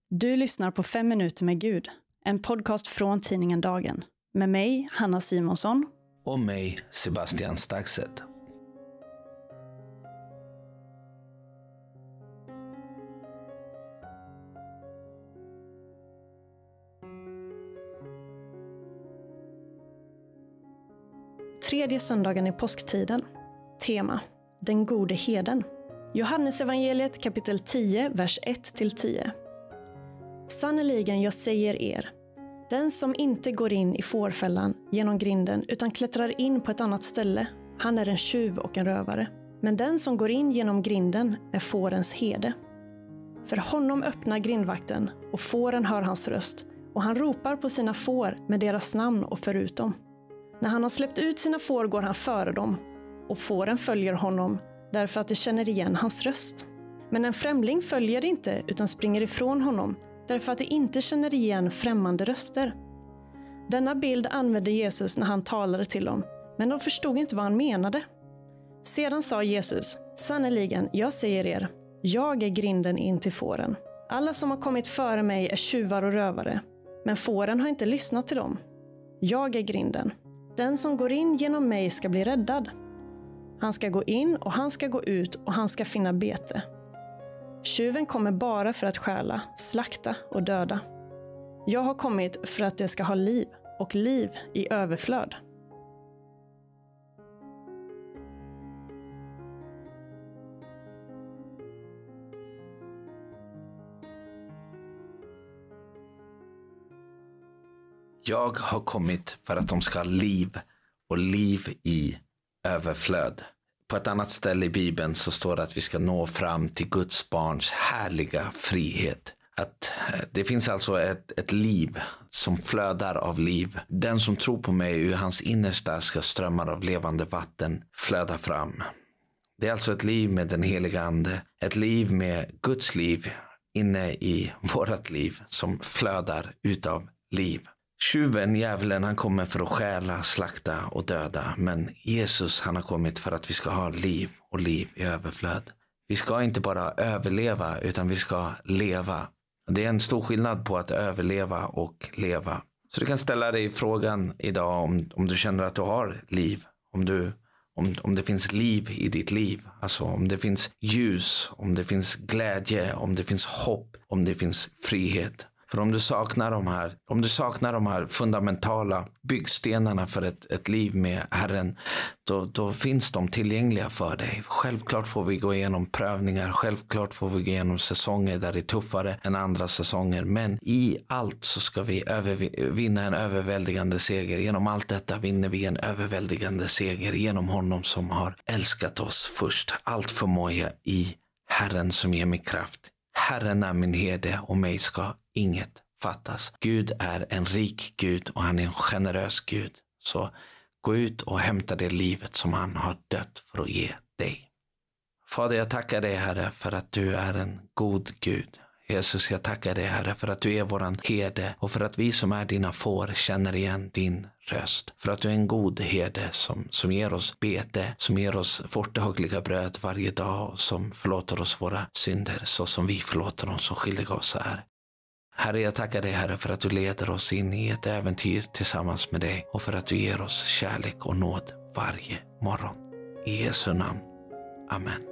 Du lyssnar på 5 minuter med Gud, en podcast från tidningen Dagen. Med mig, Hanna Simonsson. Och mig, Sebastian Staxet. Tredje söndagen i påsktiden. Tema: Den gode herden. Johannesevangeliet kapitel 10, vers 1-10. Sannerligen, jag säger er, den som inte går in i fårfällan genom grinden utan klättrar in på ett annat ställe, han är en tjuv och en rövare. Men den som går in genom grinden är fårens herde. För honom öppnar grindvakten, och fåren hör hans röst, och han ropar på sina får med deras namn och för ut dem. När han har släppt ut sina får går han före dem, och fåren följer honom därför att de känner igen hans röst. Men en främling följer inte utan springer ifrån honom därför att de inte känner igen främmande röster. Denna bild använde Jesus när han talade till dem, men de förstod inte vad han menade. Sedan sa Jesus: sannerligen, jag säger er, jag är grinden in till fåren. Alla som har kommit före mig är tjuvar och rövare, men fåren har inte lyssnat till dem. Jag är grinden. Den som går in genom mig ska bli räddad. Han ska gå in och han ska gå ut och han ska finna bete. Tjuven kommer bara för att stjäla, slakta och döda. Jag har kommit för att det ska ha liv, och liv i överflöd. Jag har kommit för att de ska ha liv, och liv i överflöd. På ett annat ställe i Bibeln så står det att vi ska nå fram till Guds barns härliga frihet. Att det finns alltså ett liv som flödar av liv. Den som tror på mig, ur hans innersta ska strömmar av levande vatten flöda fram. Det är alltså ett liv med den heliga ande. Ett liv med Guds liv inne i vårat liv som flödar utav liv. Tjuven, djävulen, han kommer för att stjäla, slakta och döda. Men Jesus, han har kommit för att vi ska ha liv, och liv i överflöd. Vi ska inte bara överleva, utan vi ska leva. Det är en stor skillnad på att överleva och leva. Så du kan ställa dig frågan idag om du känner att du har liv. Om det finns liv i ditt liv. Alltså om det finns ljus, om det finns glädje, om det finns hopp, om det finns frihet. För om du saknar de här fundamentala byggstenarna för ett liv med Herren, då finns de tillgängliga för dig. Självklart får vi gå igenom prövningar, självklart får vi gå igenom säsonger där det är tuffare än andra säsonger. Men i allt så ska vi vinna en överväldigande seger. Genom allt detta vinner vi en överväldigande seger genom honom som har älskat oss först. Allt förmår jag i Herren som ger mig kraft. Herren är min herde, och mig ska inget fattas. Gud är en rik Gud, och han är en generös Gud. Så gå ut och hämta det livet som han har dött för att ge dig. Fader, jag tackar dig, Herre, för att du är en god Gud. Jesus, jag tackar dig, Herre, för att du är våran herde, och för att vi som är dina får känner igen din röst. För att du är en god herde som ger oss bete, som ger oss vårt dagliga bröd varje dag, och som förlåter oss våra synder så som vi förlåter dem som skyldiga oss är. Herre, jag tackar dig, Herre, för att du leder oss in i ett äventyr tillsammans med dig, och för att du ger oss kärlek och nåd varje morgon. I Jesu namn. Amen.